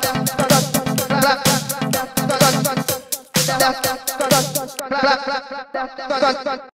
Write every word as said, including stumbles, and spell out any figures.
Black, black, black, black, black, black, black, black, black, black, black, black, black, black, black, black, black,